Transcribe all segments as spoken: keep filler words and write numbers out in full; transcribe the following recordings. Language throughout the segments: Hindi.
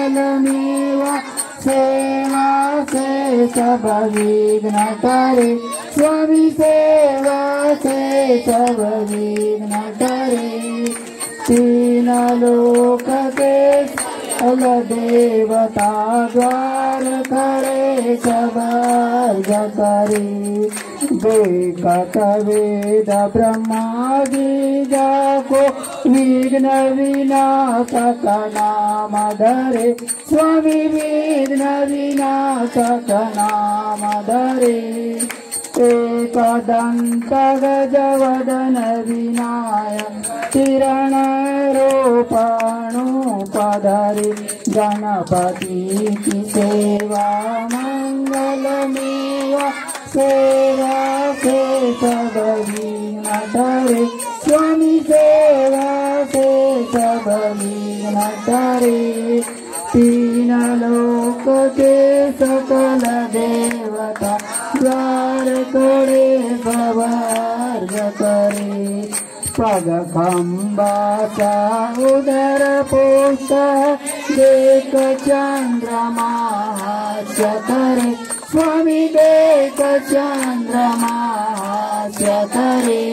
मंगलमेव सेवा से सब विघ्न टरे स्वामी सेवा से सब विघ्न टरे तीन लोक के अल देवता द्वार खड़े सब अर्घ करे देखत वेद ब्रह्मादि जाको विघ्न विनाशक नाम धरे स्वामी विघ्न विनाशक नाम धरे एकदंत गजवदन विनायक किरण रूपाणुपधरे गणपति की सेवा मंगलमेव सेवा से सब विघ्न टरे स्वामी सेवा से सब विघ्न टरे तीन लोक के सकल देवता द्वार करे सब अर्घ करे पग खम्बासा उदर पुष्ट देख चंद्रमा करे स्वामी देख चंद्रमा करे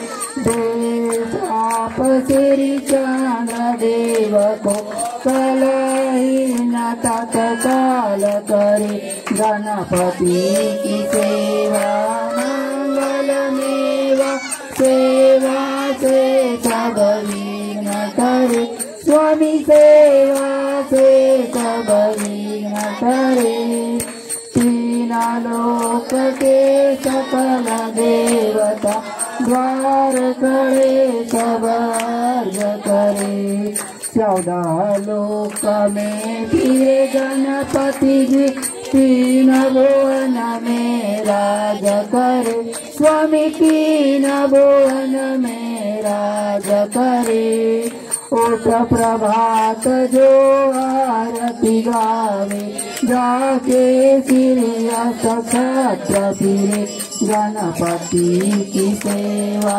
देवाप श्री चंद्र देव को कलहीन तत्काल करे गणपति की सेवा मंगलमेव सेवा से सब विघ्न टरे स्वामी सेवा से सब विघ्न टरे तीन लोक के सकल देवता द्वार खड़े सब अर्घ करे चौदह लोक में फिरे गणपति जी तीन भुवन में राज करे स्वामी तीन भुवन में राज करे उठ प्रभात जो आरती गावे जाके सिरिया सखत्र फिरे गणपति की सेवा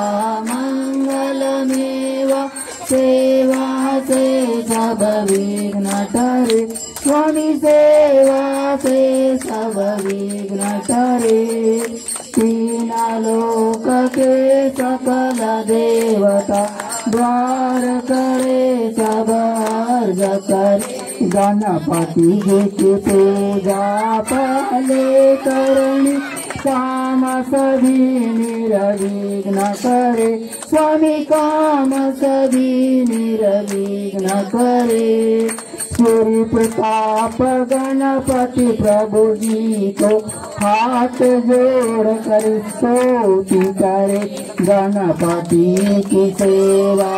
मंगलमेव सेवा से सब विघ्न टरे स्वामी सेवा से सब विघ्न टरे तीन लोक के सकल देवता द्वार करे सब अर्घ करे गणपति जी की पूजा पहले करनी काम सभी निर्विघ्न करे स्वामी काम सभी निर्विघ्न करे सूर्य प्रताप गणपति प्रभु जी को हाथ जोड़ कर स्तुति करे गणपति की सेवा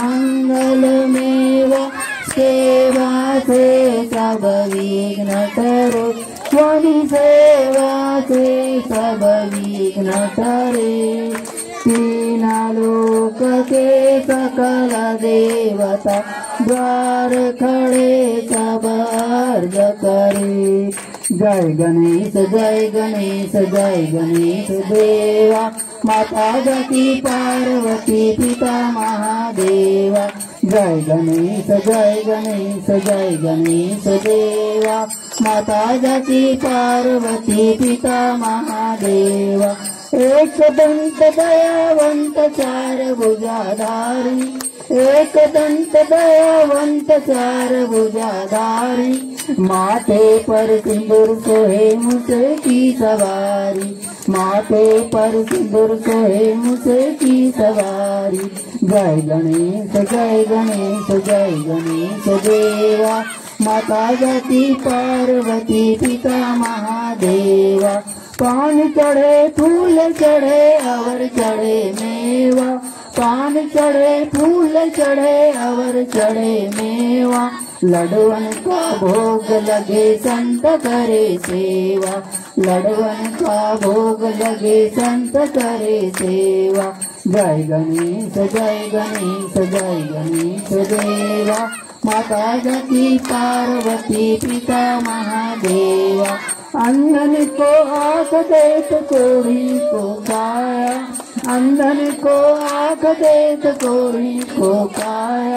मंगलमेव सेवा से सब विघ्न टरे स्वामी सेवा से सब विघ्न टरे तीन लोक के सकल देवता द्वार खड़े सब अर्घ करे जय गणेश जय गणेश जय गणेश देवा माता जति पार्वती पिता महादेवा जय गणेश जय गणेश जय गणेश देवा माता जति पार्वती पिता महादेवा एक दंत दयावंत चार भुजाधारी एक दंत दयावंत चार भुजाधारी माथे पर सिंदूर सोहे मुझे की सवारी माथे पर सिंदूर सोहे मुझे की सवारी जय गणेश जय गणेश जय गणेश देवा माता जति पार्वती पिता महादेवा पान चढ़े फूल चढ़े अवर चढ़े मेवा पान चढ़े फूल चढ़े अवर चढ़े मेवा लडवन का भोग लगे संत करे सेवा लडवन का भोग लगे संत करे सेवा जय गणेश जय गणेश जय गणेश देवा माता जति पार्वती पिता महादेवा अंधन को आँख देत कोढ़ी को काया अंधन को आँख देत कोढ़ी को काया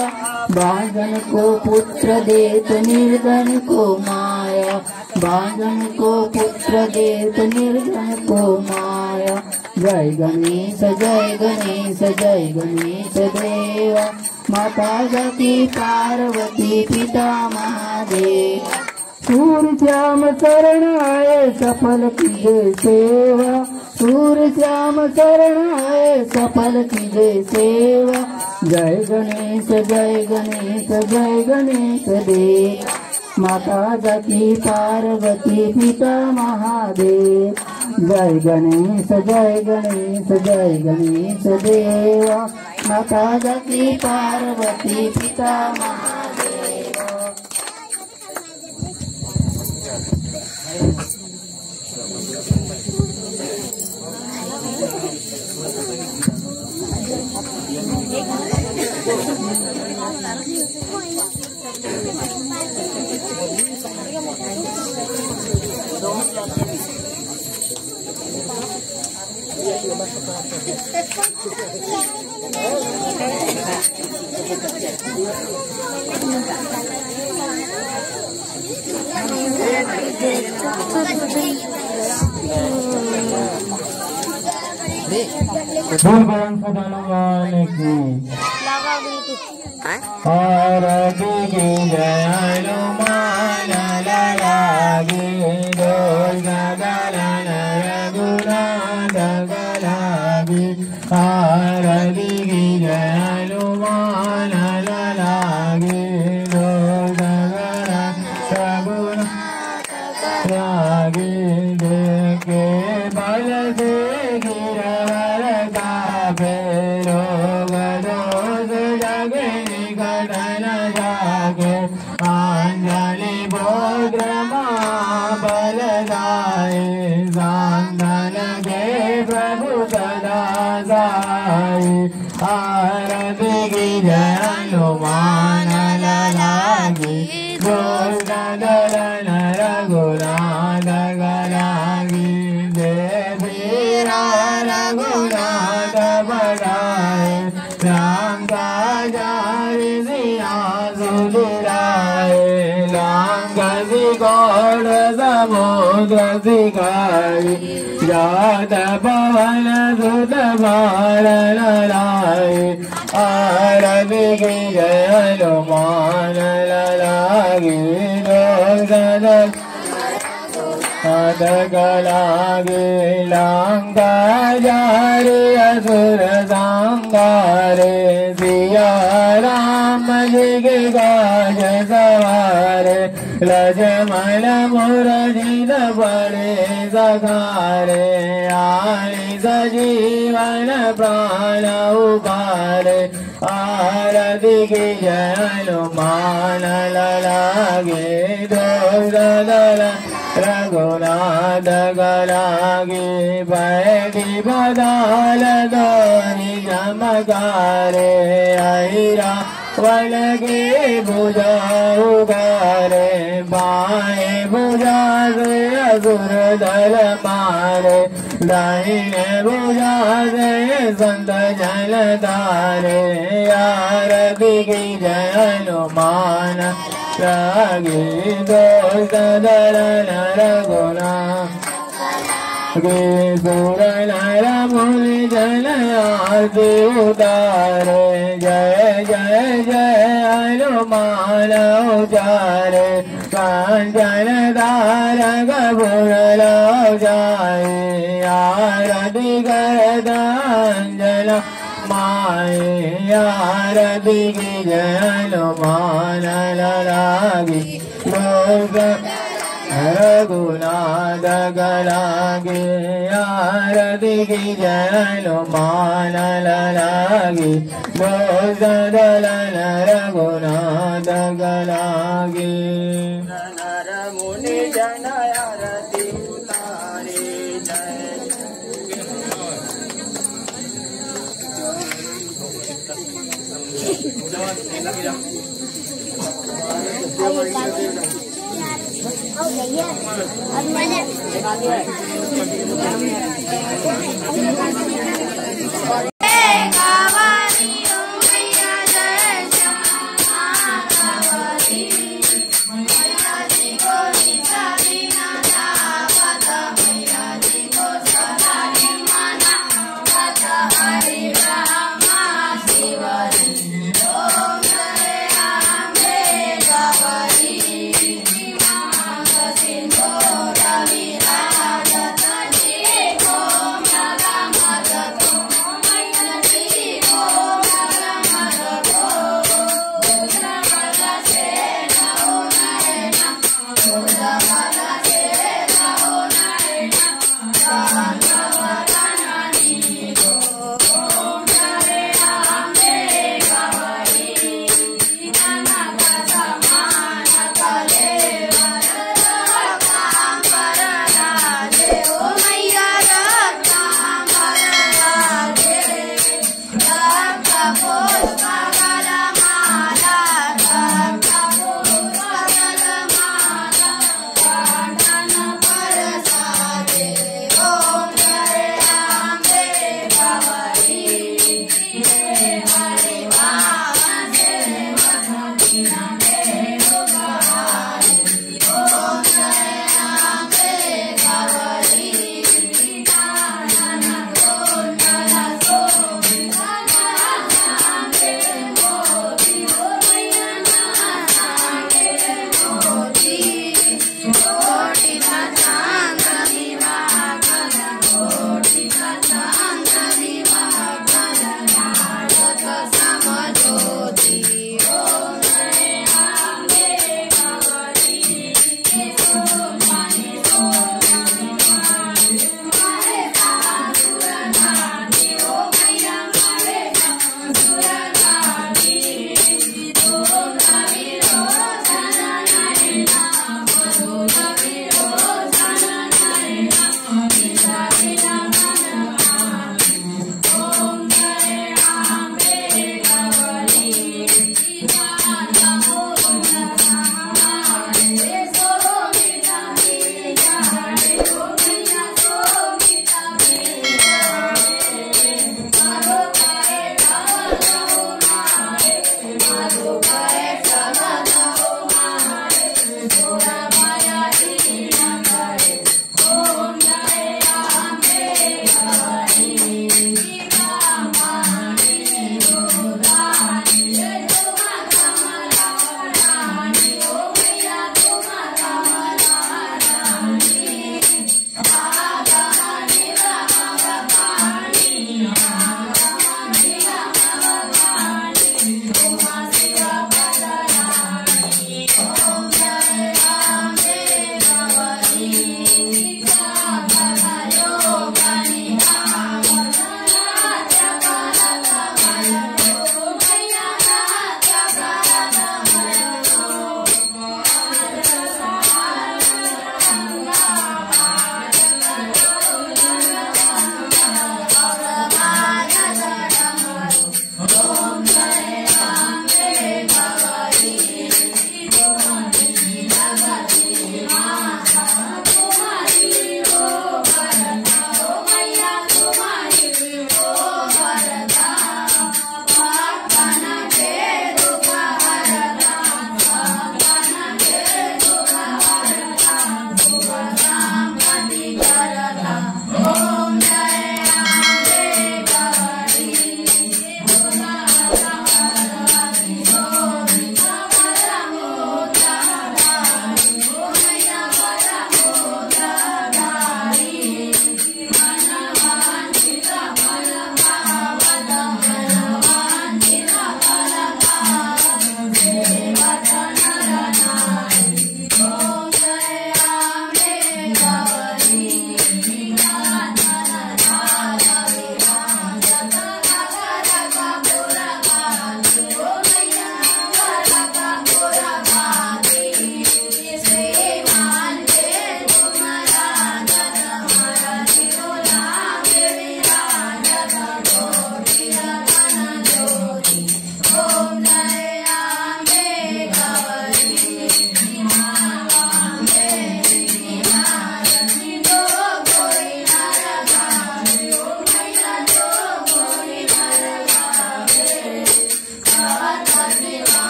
बांधन को पुत्र देत निर्धन को माया, बांधन को पुत्र देत निर्धन को माया। जय गणेश जय गणेश जय गणेश देवा, माता सती पार्वती पिता महादेव। सूर्य श्याम शरण आए सफल कीजे सेवा, सूर्य श्याम शरण आए सफल कीजे सेवा। जय गणेश जय गणेश जय गणेश देव, माता सती पार्वती पिता महादेव। जय गणेश जय गणेश जय गणेश देवा, माता सती पार्वती पिता महादेव। बोल बरन सदानंद की आरती की जय हनुमान लागे, डोल गगन रघुनाथ गलागे। आरती की जय हनुमान लागे, डोल गगन रघुनाथ लागे। देखे बल से गिरवर का फेरो गदोष जगे निकट न जागे। अंजलि बोद्र मां बलदाई, सांदन के प्रभु सदा साई। आरती की जय हनुमान लागे, डोल गगन रघुनाथ गलागे। रघुनाथ बढ़ाए, राम का जारी सिया सुधराए। लंका सिकोड़ समुद्र सिखाई, जात पवन सुत भार लाए। आरती की जय हनुमान लागे, डोल गगन गलागे। लंका जारे असुर संगारे, सिया राम जी के काज सवारे। लक्ष्मण मुरझित पड़े सखारे, आए सजीवन प्राण उबारे। आरती की जय हनुमान लागे, डोल गगन रघुनाथ गलागे। बैठी बदाल दोनी चमकारे, आईरा वल के भुजा उगारे। बाएं भुजा से असुर दल मारे, दाहिने भुजा से संत जन तारे। आरती की जय हनुमान लागे, डोल गगन रघुनाथ गे। सुर नर मुनि जन आरती उतारे, जय जय जय हनुमान उचारे। कांचन तारक फूल लो जाए, आरती करत अंजन माए। आरती की जय हनुमान लागे, डोल रघुनाथ गलागे। आरती की जय हनुमान लागे, डोल गगन रघुनाथ गलागे। नर मुनि जन आरती उतारे, जय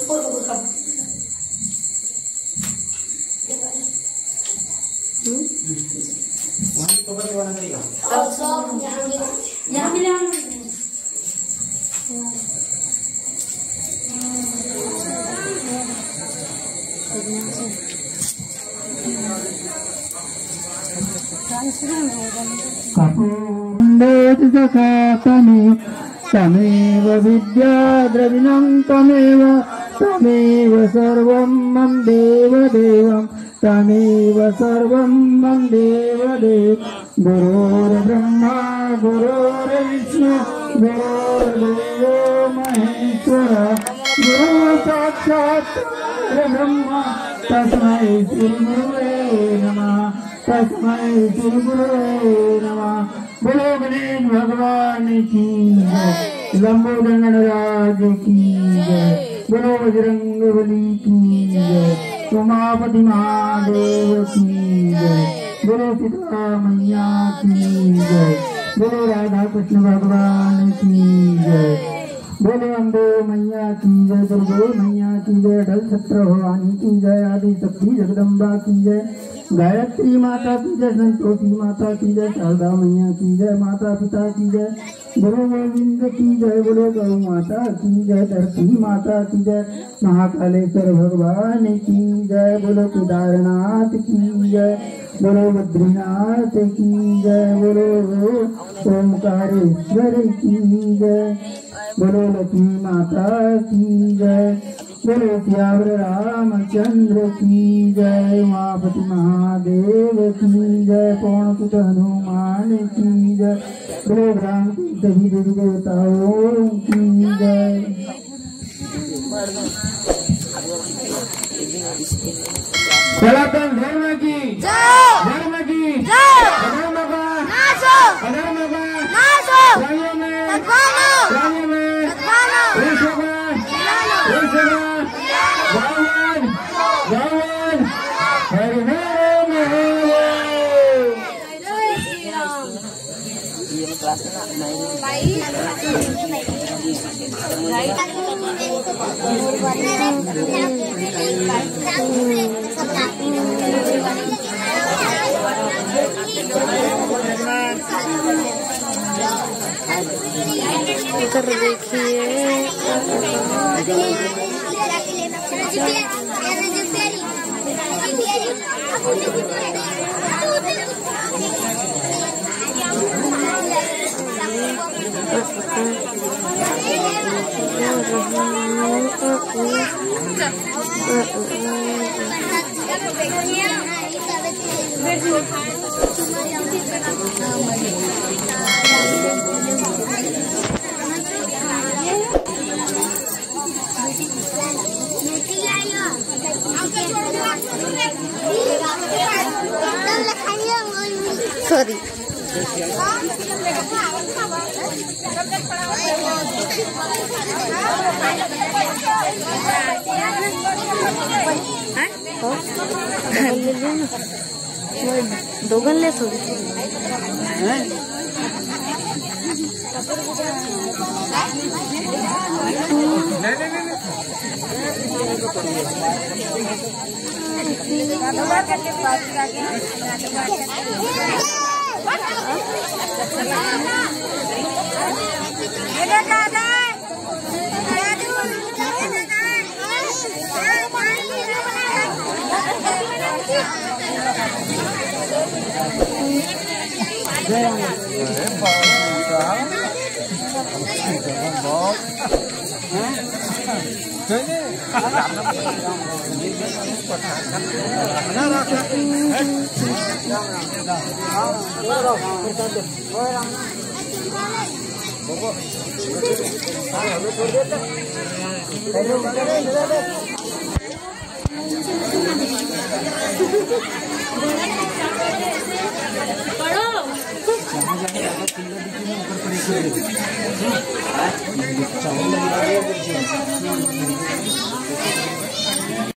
यहाँ बिल्कुल तमेव तमेव विद्या द्रविणं तमेव तमेव सर्वं मम देवदेवं तमेव सर्वं मम देवदेव गुरुर्ब्रह्मा गुरुर्विष्णु गुरुर्देवो महेश्वर गुरु साक्षात् ब्रह्मा तस्मै श्री गुरुवे नमः तस्मै श्री गुरुवे नमः। बोलो गणेश भगवान की जय, लंबोदर गणराज की जय, बोलो बजरंग बली की जय, उमापति महादेव की जय, बोलो सीता मैया की जय, बोलो राधा कृष्ण भगवान की जय, बोलो अम्बे मैया की जय, दुर्गे मैया की जय, ढल छत्र भवानी की जय, आदि शक्ति जगदम्बा की जय, गायत्री माता की जय, संतोषी माता की जय, शारदा मैया की जय, माता पिता की जय, गुरु गोविंद की जय, बोलो गौ माता की जय, धरती माता की जय, महाकालेश्वर भगवान की जय, बोलो केदारनाथ की जय, बोलो बद्रीनाथ की जय, बोलो ओमकारेश्वर की जय, बोलो लक्ष्मी माता की जय, बोलो श्यावर रामचंद्र की जय, उमापति महादेव की जय, पौनसुत हनुमान की जय, बोलो ग्राम की सभी देवी देवताओं की जय। सनातन धर्म की धर्म की अधर्म का अधर्म का राज्यों में राज्यों में देशों में देशों में भगवान भगवान हरि नाम इधर देखिए सॉरी दोगन ले थोड़ी पढ़ो